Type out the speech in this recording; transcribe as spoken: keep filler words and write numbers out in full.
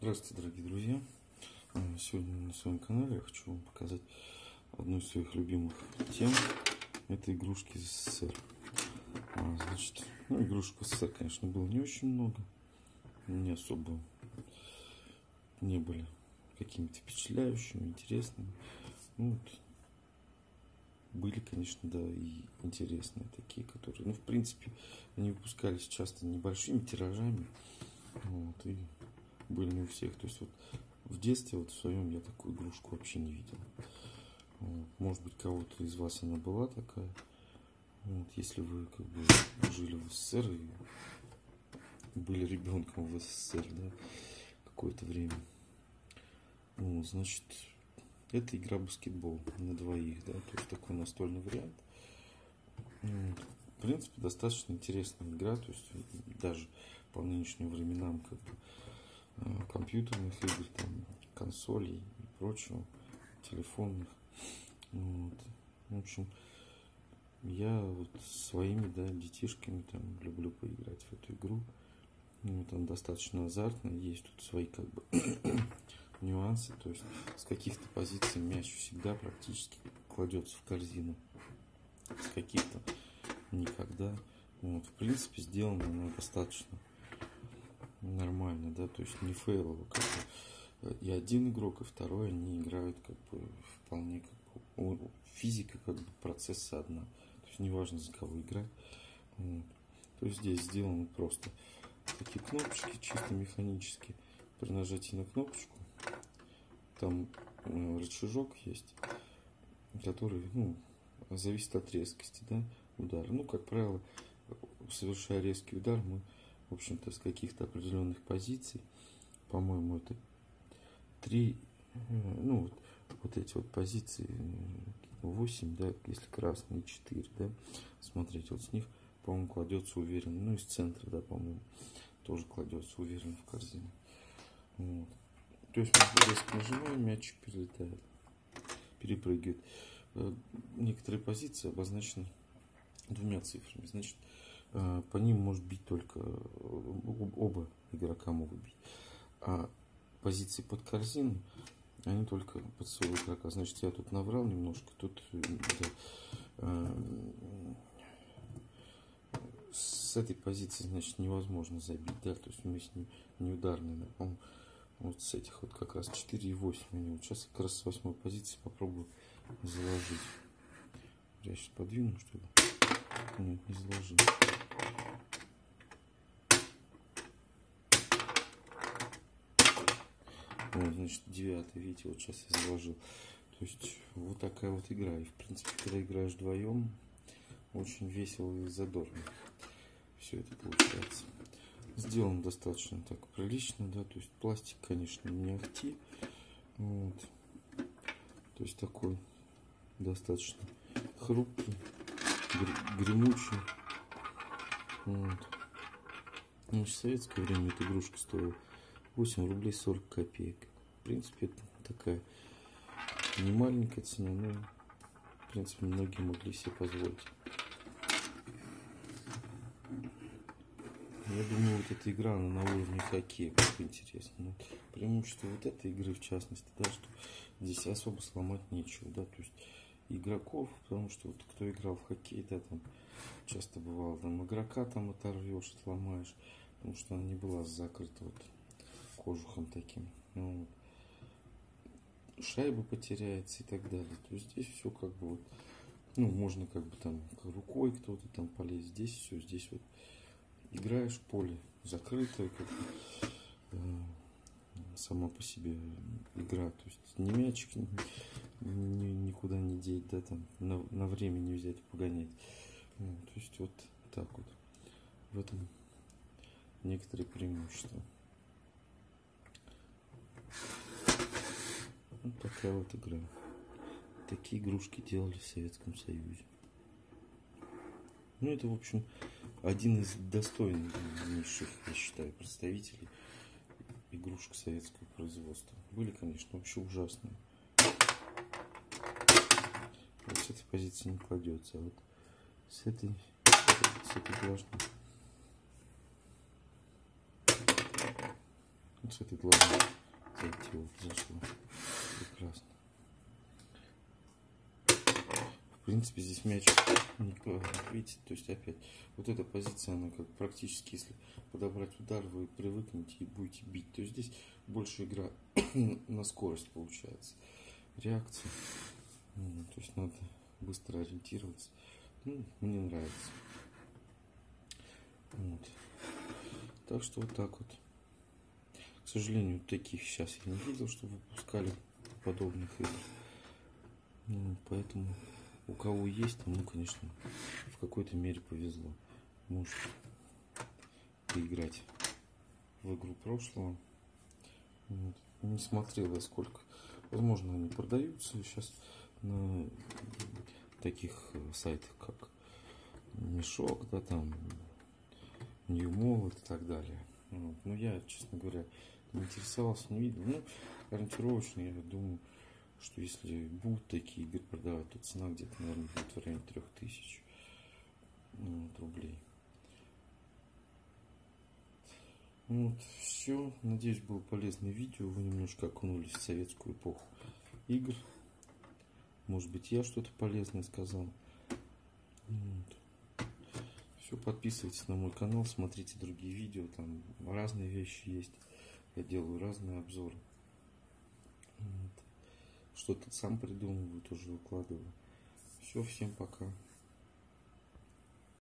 Здравствуйте, дорогие друзья! Сегодня на своем канале я хочу вам показать одну из своих любимых тем. Это игрушки из СССР. Значит, ну, игрушек из СССР, конечно, было не очень много. Не особо не были какими-то впечатляющими, интересными. Ну, вот, были, конечно, да, и интересные такие, которые, ну, в принципе, они выпускались часто небольшими тиражами. Вот, и были не у всех. То есть вот в детстве вот в своем я такую игрушку вообще не видел. Вот. Может быть, кого-то из вас она была такая. Вот. Если вы как бы жили в СССР и были ребенком в СССР, да, какое-то время. Вот, значит, это игра баскетбол на двоих, да, то есть такой настольный вариант. Вот. В принципе, достаточно интересная игра, то есть даже по нынешним временам как бы компьютерных игр, там, консолей и прочего, телефонных. Вот. В общем, я вот своими, да, детишками там люблю поиграть в эту игру. Вот, она достаточно азартная, есть тут свои как бы нюансы, то есть с каких-то позиций мяч всегда практически кладется в корзину, с каких-то никогда. Вот, в принципе, сделано она достаточно нормально, да, то есть не фейлово, как бы. И один игрок, и второй, они играют как бы вполне как бы, физика как бы процесса одна, то есть неважно, за кого играть. Вот. То есть здесь сделаны просто такие кнопочки чисто механические. При нажатии на кнопочку там э, рычажок есть, который, ну, зависит от резкости, да, удара. Ну, как правило, совершая резкий удар, мы, в общем-то, с каких-то определенных позиций, по-моему, это три, ну, вот, вот эти вот позиции, восемь, да, если красные, четыре, да, смотреть, вот с них, по-моему, кладется уверенно, ну, из центра, да, по-моему, тоже кладется уверенно в корзину. Вот. То есть мы резко нажимаем, мячик перелетает, перепрыгивает. Некоторые позиции обозначены двумя цифрами, значит, по ним может бить только оба игрока могут бить. А позиции под корзину, они только под своего игрока. Значит, я тут наврал немножко. Тут да, э, с этой позиции, значит, невозможно забить. Да, то есть мы с ним не ударные. Да, по-моему, вот с этих вот как раз четыре и восемь. Вот сейчас как раз с восьмой позиции попробую заложить. Я сейчас подвину, чтобы... Нет, не заложил. Вот, значит, девятый, видите, вот сейчас я заложил. То есть, вот такая вот игра. И, в принципе, когда играешь вдвоем, очень весело и задорно все это получается. Сделано достаточно так прилично, да, то есть пластик, конечно, не ахти. Вот. То есть такой достаточно хрупкий, гремучий. Вот. Ну, в советское время эта игрушка стоила восемь рублей сорок копеек. В принципе, это такая не маленькая цена, но, в принципе, многие могли себе позволить. Я думаю, вот эта игра, она на уровне хоккея, как интересно. Но преимущество вот этой игры, в частности, да, что здесь особо сломать нечего, да, то есть игроков, потому что вот кто играл в хоккей, да, там часто бывало, там игрока там оторвешь, отломаешь, потому что она не была закрыта вот кожухом таким. Ну, вот. Шайба потеряется и так далее. То есть здесь все как бы вот, ну, можно как бы там рукой кто-то там полезть. Здесь все, здесь вот играешь, поле закрытое, как бы, э, сама по себе игра. То есть ни мячик ни, ни, никуда не деть, да, там на, на время не взять, погонять. Ну, то есть вот так вот. В этом некоторые преимущества. Вот такая вот игра. Такие игрушки делали в Советском Союзе. Ну, это, в общем, один из достойнейших, я считаю, представителей игрушек советского производства. Были, конечно, вообще ужасные. Вот с этой позиции не кладется, а вот с этой, с этой должна. Вот с этой главной зайти вот зашло. Прекрасно. В принципе, здесь мяч, видите, то есть опять, вот эта позиция, она как практически, если подобрать удар, вы привыкнете и будете бить. То есть здесь больше игра на скорость получается. Реакция. То есть надо быстро ориентироваться. Ну, мне нравится. Вот. Так что вот так вот. К сожалению, таких сейчас я не видел, что выпускали подобных игр. Ну, поэтому у кого есть, тому, конечно, в какой-то мере повезло. Может поиграть в игру прошлого. Вот. Не смотрел я сколько. Возможно, они продаются сейчас на таких сайтах, как Мешок, да, там, Ньюмол и так далее. Вот. Но я, честно говоря, не интересовался, не видел. Ну, ориентировочно, я думаю, что если будут такие игры продавать, то цена где-то, наверное, будет в районе трех тысяч вот, рублей. Вот, все. Надеюсь, было полезное видео. Вы немножко окунулись в советскую эпоху игр. Может быть, я что-то полезное сказал. Вот. Все, подписывайтесь на мой канал, смотрите другие видео. Там разные вещи есть. Я делаю разные обзоры. Вот. Что-то сам придумываю, тоже выкладываю. Все, всем пока.